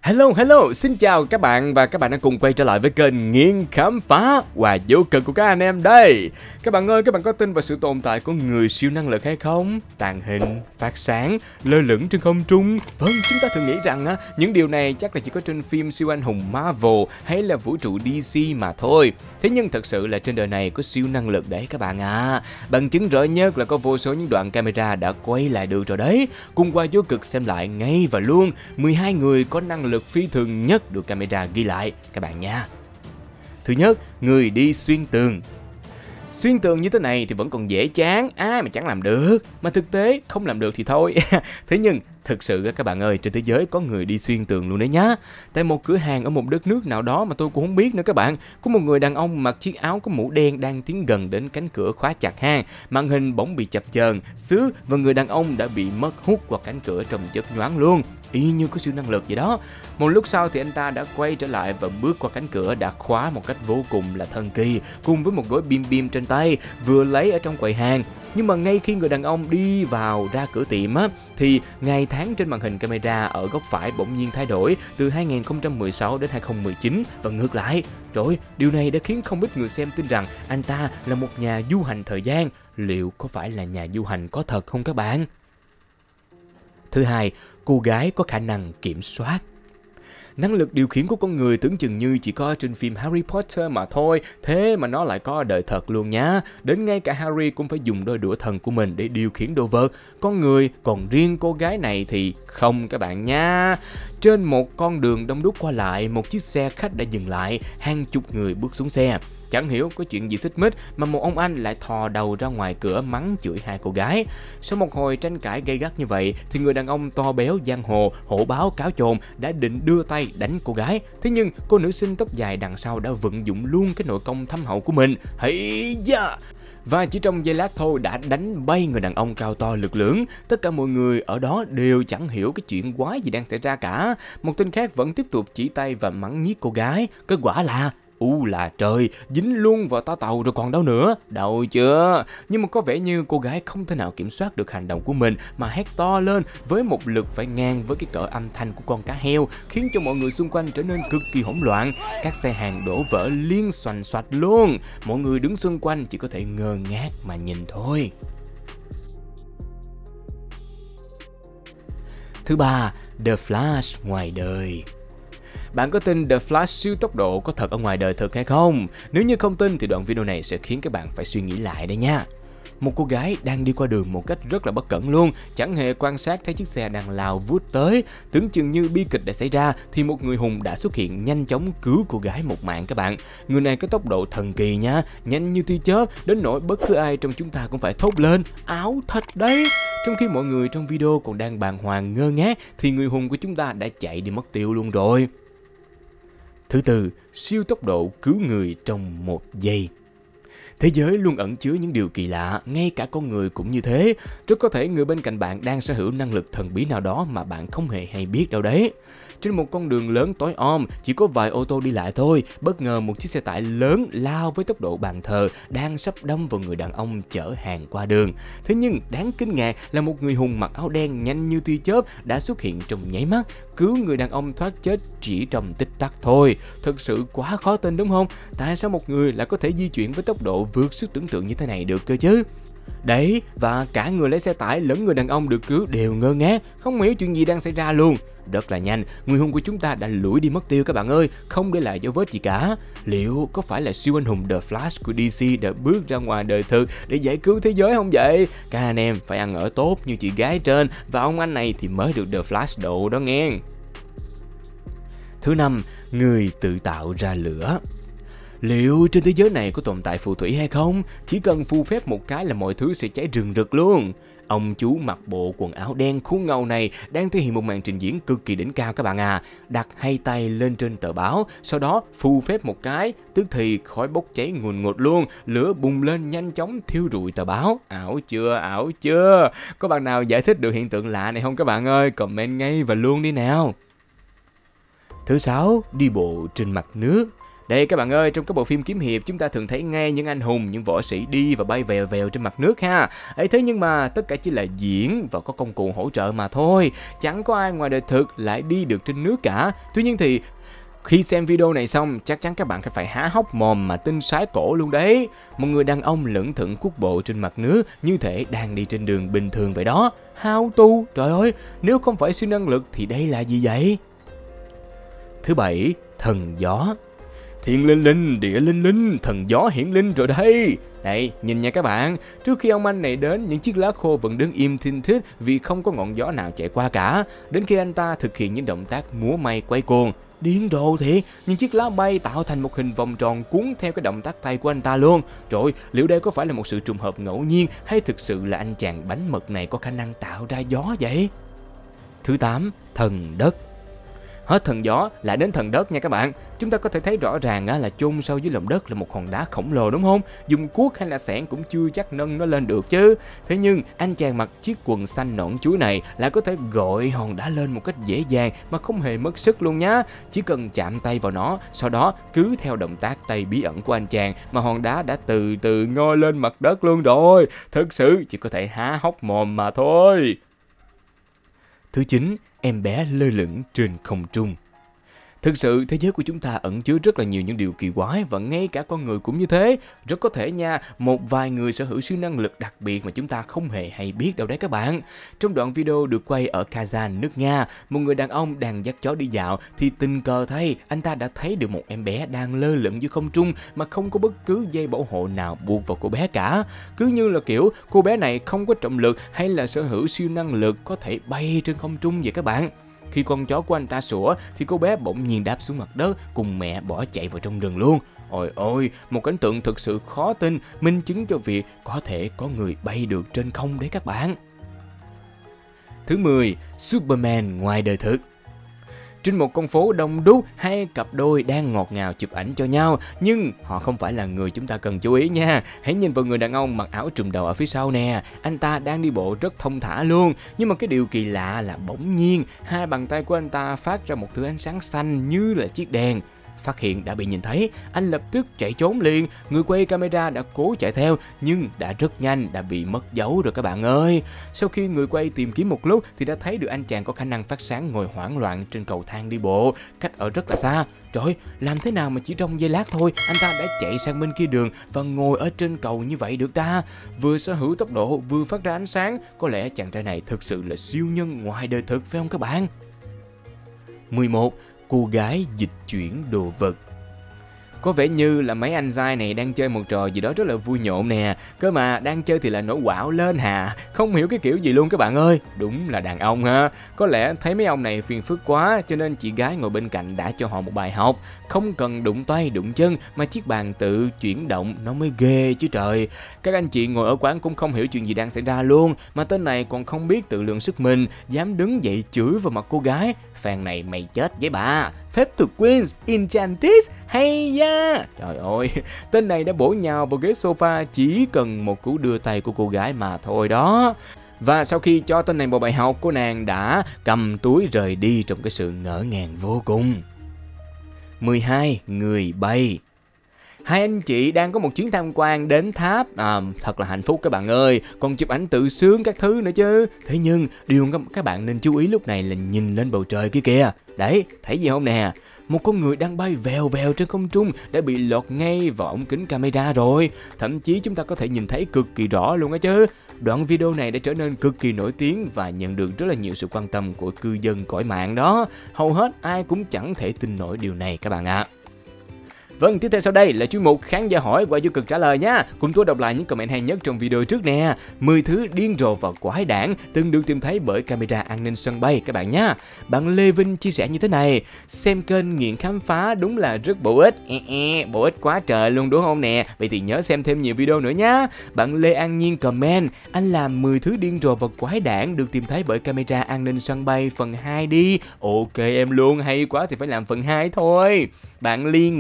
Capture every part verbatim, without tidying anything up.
Hello, hello, xin chào các bạn và các bạn đã cùng quay trở lại với kênh Nghiên Khám Phá và vô cực của các anh em đây. Các bạn ơi, các bạn có tin vào sự tồn tại của người siêu năng lực hay không? Tàng hình, phát sáng, lơ lửng trên không trung. Vâng, chúng ta thường nghĩ rằng á, những điều này chắc là chỉ có trên phim siêu anh hùng Marvel hay là vũ trụ đê xê mà thôi. Thế nhưng thật sự là trên đời này có siêu năng lực đấy các bạn à. Bằng chứng rõ nhất là có vô số những đoạn camera đã quay lại được rồi đấy. Cùng qua vô cực xem lại ngay và luôn mười hai người có năng lực phi thường nhất được camera ghi lại các bạn nha. Thứ nhất, người đi xuyên tường. Xuyên tường như thế này thì vẫn còn dễ chán, ai mà chẳng làm được. Mà thực tế không làm được thì thôi. Thế nhưng thực sự các bạn ơi, trên thế giới có người đi xuyên tường luôn đấy nhá. Tại một cửa hàng ở một đất nước nào đó mà tôi cũng không biết nữa các bạn, có một người đàn ông mặc chiếc áo có mũ đen đang tiến gần đến cánh cửa khóa chặt hang. Màn hình bỗng bị chập chờn, xước và người đàn ông đã bị mất hút vào cánh cửa trong chớp nhoáng luôn. Y như có siêu năng lực vậy đó. Một lúc sau thì anh ta đã quay trở lại và bước qua cánh cửa đã khóa một cách vô cùng là thần kỳ, cùng với một gói bim bim trên tay vừa lấy ở trong quầy hàng. Nhưng mà ngay khi người đàn ông đi vào ra cửa tiệm á, thì ngày tháng trên màn hình camera ở góc phải bỗng nhiên thay đổi từ hai nghìn không trăm mười sáu đến hai nghìn không trăm mười chín và ngược lại. Rồi, điều này đã khiến không ít người xem tin rằng anh ta là một nhà du hành thời gian. Liệu có phải là nhà du hành có thật không các bạn? Thứ hai, cô gái có khả năng kiểm soát. Năng lực điều khiển của con người tưởng chừng như chỉ có trên phim Harry Potter mà thôi, thế mà nó lại có ở đời thật luôn nhá. Đến ngay cả Harry cũng phải dùng đôi đũa thần của mình để điều khiển đồ vật. Con người, còn riêng cô gái này thì không các bạn nha. Trên một con đường đông đúc qua lại, một chiếc xe khách đã dừng lại, hàng chục người bước xuống xe. Chẳng hiểu có chuyện gì xích mích mà một ông anh lại thò đầu ra ngoài cửa mắng chửi hai cô gái. Sau một hồi tranh cãi gay gắt như vậy thì người đàn ông to béo giang hồ hổ báo cáo chồn đã định đưa tay đánh cô gái. Thế nhưng cô nữ sinh tóc dài đằng sau đã vận dụng luôn cái nội công thâm hậu của mình. Hây da! Và chỉ trong giây lát thôi đã đánh bay người đàn ông cao to lực lưỡng. Tất cả mọi người ở đó đều chẳng hiểu cái chuyện quái gì đang xảy ra cả. Một tên khác vẫn tiếp tục chỉ tay và mắng nhiếc cô gái. Kết quả là U là trời, dính luôn vào toa tàu rồi còn đâu nữa, đâu chưa? Nhưng mà có vẻ như cô gái không thể nào kiểm soát được hành động của mình mà hét to lên với một lực phải ngang với cái cỡ âm thanh của con cá heo, khiến cho mọi người xung quanh trở nên cực kỳ hỗn loạn. Các xe hàng đổ vỡ liên xoành xoạch luôn. Mọi người đứng xung quanh chỉ có thể ngơ ngác mà nhìn thôi. Thứ ba, The Flash ngoài đời. Bạn có tin The Flash siêu tốc độ có thật ở ngoài đời thực hay không? Nếu như không tin thì đoạn video này sẽ khiến các bạn phải suy nghĩ lại đây nha. Một cô gái đang đi qua đường một cách rất là bất cẩn luôn, chẳng hề quan sát thấy chiếc xe đang lao vút tới. Tưởng chừng như bi kịch đã xảy ra thì một người hùng đã xuất hiện nhanh chóng cứu cô gái một mạng các bạn. Người này có tốc độ thần kỳ nha, nhanh như tia chớp đến nỗi bất cứ ai trong chúng ta cũng phải thốt lên áo thật đấy. Trong khi mọi người trong video còn đang bàng hoàng ngơ ngác thì người hùng của chúng ta đã chạy đi mất tiêu luôn rồi. Thứ tư, siêu tốc độ cứu người trong một giây. Thế giới luôn ẩn chứa những điều kỳ lạ, ngay cả con người cũng như thế. Rất có thể người bên cạnh bạn đang sở hữu năng lực thần bí nào đó mà bạn không hề hay biết đâu đấy. Trên một con đường lớn tối om, chỉ có vài ô tô đi lại thôi, bất ngờ một chiếc xe tải lớn lao với tốc độ bàn thờ đang sắp đâm vào người đàn ông chở hàng qua đường. Thế nhưng đáng kinh ngạc là một người hùng mặc áo đen nhanh như tia chớp đã xuất hiện trong nháy mắt, cứu người đàn ông thoát chết chỉ trong tích tắc thôi. Thực sự quá khó tin đúng không? Tại sao một người lại có thể di chuyển với tốc độ vượt sức tưởng tượng như thế này được cơ chứ? Đấy, và cả người lái xe tải lẫn người đàn ông được cứu đều ngơ ngác, không hiểu chuyện gì đang xảy ra luôn. Rất là nhanh, người hùng của chúng ta đã lủi đi mất tiêu các bạn ơi, không để lại dấu vết gì cả. Liệu có phải là siêu anh hùng The Flash của đê xê đã bước ra ngoài đời thực để giải cứu thế giới không vậy? Các anh em phải ăn ở tốt như chị gái trên và ông anh này thì mới được The Flash độ đó nghe. Thứ năm, người tự tạo ra lửa. Liệu trên thế giới này có tồn tại phù thủy hay không? Chỉ cần phù phép một cái là mọi thứ sẽ cháy rừng rực luôn. Ông chú mặc bộ quần áo đen khuôn ngầu này đang thể hiện một màn trình diễn cực kỳ đỉnh cao các bạn à. Đặt hai tay lên trên tờ báo, sau đó phù phép một cái, tức thì khói bốc cháy ngùn ngụt luôn, lửa bùng lên nhanh chóng thiêu rụi tờ báo. Ảo chưa, ảo chưa? Có bạn nào giải thích được hiện tượng lạ này không các bạn ơi? Comment ngay và luôn đi nào. Thứ sáu, đi bộ trên mặt nước. Đây các bạn ơi, trong các bộ phim kiếm hiệp chúng ta thường thấy ngay những anh hùng, những võ sĩ đi và bay vèo vèo trên mặt nước ha. Ấy thế nhưng mà tất cả chỉ là diễn và có công cụ hỗ trợ mà thôi. Chẳng có ai ngoài đời thực lại đi được trên nước cả. Tuy nhiên thì khi xem video này xong, chắc chắn các bạn phải há hốc mồm mà tin sái cổ luôn đấy. Một người đàn ông lững thững cuốc bộ trên mặt nước như thể đang đi trên đường bình thường vậy đó. How to? Trời ơi, nếu không phải siêu năng lực thì đây là gì vậy? Thứ bảy, thần gió. Thiên linh linh, địa linh linh, thần gió hiển linh rồi đây. Đây, nhìn nha các bạn, trước khi ông anh này đến, những chiếc lá khô vẫn đứng im thinh thít vì không có ngọn gió nào chạy qua cả. Đến khi anh ta thực hiện những động tác múa may quay cuồng, điên rồ thiệt, những chiếc lá bay tạo thành một hình vòng tròn cuốn theo cái động tác tay của anh ta luôn. Rồi, liệu đây có phải là một sự trùng hợp ngẫu nhiên hay thực sự là anh chàng bánh mật này có khả năng tạo ra gió vậy? Thứ tám, thần đất. Hết thần gió lại đến thần đất nha các bạn. Chúng ta có thể thấy rõ ràng á, là chôn sâu dưới lòng đất là một hòn đá khổng lồ đúng không? Dùng cuốc hay là xẻng cũng chưa chắc nâng nó lên được chứ. Thế nhưng anh chàng mặc chiếc quần xanh nõn chuối này lại có thể gọi hòn đá lên một cách dễ dàng mà không hề mất sức luôn nhá. Chỉ cần chạm tay vào nó, sau đó cứ theo động tác tay bí ẩn của anh chàng mà hòn đá đã từ từ ngoi lên mặt đất luôn rồi. Thực sự chỉ có thể há hốc mồm mà thôi. Thứ chín, em bé lơ lửng trên không trung. Thực sự thế giới của chúng ta ẩn chứa rất là nhiều những điều kỳ quái và ngay cả con người cũng như thế. Rất có thể nha, một vài người sở hữu siêu năng lực đặc biệt mà chúng ta không hề hay biết đâu đấy các bạn. Trong đoạn video được quay ở Kazan, nước Nga, một người đàn ông đang dắt chó đi dạo thì tình cờ thay anh ta đã thấy được một em bé đang lơ lửng giữa không trung mà không có bất cứ dây bảo hộ nào buộc vào cô bé cả. Cứ như là kiểu cô bé này không có trọng lực hay là sở hữu siêu năng lực có thể bay trên không trung vậy các bạn. Khi con chó của anh ta sủa thì cô bé bỗng nhiên đáp xuống mặt đất cùng mẹ bỏ chạy vào trong rừng luôn. Ôi ôi, một cảnh tượng thực sự khó tin, minh chứng cho việc có thể có người bay được trên không đấy các bạn. Thứ mười, Superman ngoài đời thực. Trên một con phố đông đúc, hai cặp đôi đang ngọt ngào chụp ảnh cho nhau, nhưng họ không phải là người chúng ta cần chú ý nha. Hãy nhìn vào người đàn ông mặc áo trùm đầu ở phía sau nè, anh ta đang đi bộ rất thông thả luôn. Nhưng mà cái điều kỳ lạ là bỗng nhiên hai bàn tay của anh ta phát ra một thứ ánh sáng xanh như là chiếc đèn. Phát hiện đã bị nhìn thấy, anh lập tức chạy trốn liền. Người quay camera đã cố chạy theo nhưng đã rất nhanh đã bị mất dấu rồi các bạn ơi. Sau khi người quay tìm kiếm một lúc thì đã thấy được anh chàng có khả năng phát sáng ngồi hoảng loạn trên cầu thang đi bộ, cách ở rất là xa. Trời, làm thế nào mà chỉ trong giây lát thôi anh ta đã chạy sang bên kia đường và ngồi ở trên cầu như vậy được ta? Vừa sở hữu tốc độ vừa phát ra ánh sáng, có lẽ chàng trai này thực sự là siêu nhân ngoài đời thực phải không các bạn? mười một. Cô gái dịch chuyển đồ vật. Có vẻ như là mấy anh giai này đang chơi một trò gì đó rất là vui nhộn nè. Cơ mà đang chơi thì là nổi quạo lên hà. Không hiểu cái kiểu gì luôn các bạn ơi. Đúng là đàn ông ha. Có lẽ thấy mấy ông này phiền phức quá cho nên chị gái ngồi bên cạnh đã cho họ một bài học. Không cần đụng tay đụng chân mà chiếc bàn tự chuyển động nó mới ghê chứ trời. Các anh chị ngồi ở quán cũng không hiểu chuyện gì đang xảy ra luôn. Mà tên này còn không biết tự lượng sức mình, dám đứng dậy chửi vào mặt cô gái. Phàn này mày chết với bà. Phép thuật Queens Enchantress hay da. Trời ơi, tên này đã bổ nhào vào ghế sofa chỉ cần một cú đưa tay của cô gái mà thôi đó. Và sau khi cho tên này một bài học, cô nàng đã cầm túi rời đi trong cái sự ngỡ ngàng vô cùng. mười hai. Người bay. Hai anh chị đang có một chuyến tham quan đến tháp, à, thật là hạnh phúc các bạn ơi, còn chụp ảnh tự sướng các thứ nữa chứ. Thế nhưng điều các bạn nên chú ý lúc này là nhìn lên bầu trời kia kìa. Đấy, thấy gì không nè? Một con người đang bay vèo vèo trên không trung đã bị lọt ngay vào ống kính camera rồi. Thậm chí chúng ta có thể nhìn thấy cực kỳ rõ luôn á chứ. Đoạn video này đã trở nên cực kỳ nổi tiếng và nhận được rất là nhiều sự quan tâm của cư dân cõi mạng đó. Hầu hết ai cũng chẳng thể tin nổi điều này các bạn ạ. À. Vâng, tiếp theo sau đây là chuyên mục khán giả hỏi qua vô cực trả lời nha. Cùng tôi đọc lại những comment hay nhất trong video trước nè. mười thứ điên rồ và quái đản từng được tìm thấy bởi camera an ninh sân bay các bạn nhé. Bạn Lê Vinh chia sẻ như thế này: xem kênh nghiện khám phá đúng là rất bổ ích. E e, bổ ích quá trời luôn đúng không nè? Vậy thì nhớ xem thêm nhiều video nữa nhá. Bạn Lê An Nhiên comment: anh làm mười thứ điên rồ và quái đản được tìm thấy bởi camera an ninh sân bay phần hai đi. Ok em luôn, hay quá thì phải làm phần hai thôi. Bạn Ly Nguyễn bình luận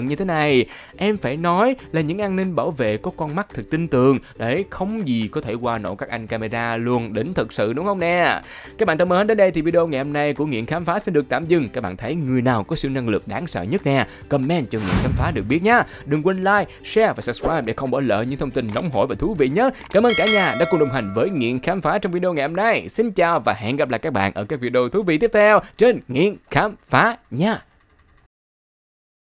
cận như thế này. Em phải nói là những an ninh bảo vệ có con mắt thật tin tường. Đấy, không gì có thể qua nổi các anh camera luôn, đỉnh thực sự đúng không nè. Các bạn thân mến, đến đây thì video ngày hôm nay của Nghiện Khám Phá sẽ được tạm dừng. Các bạn thấy người nào có siêu năng lực đáng sợ nhất nè, comment cho Nghiện Khám Phá được biết nhá. Đừng quên like, share và subscribe để không bỏ lỡ những thông tin nóng hổi và thú vị nhé. Cảm ơn cả nhà đã cùng đồng hành với Nghiện Khám Phá trong video ngày hôm nay. Xin chào và hẹn gặp lại các bạn ở các video thú vị tiếp theo trên Nghiện Khám Phá nha.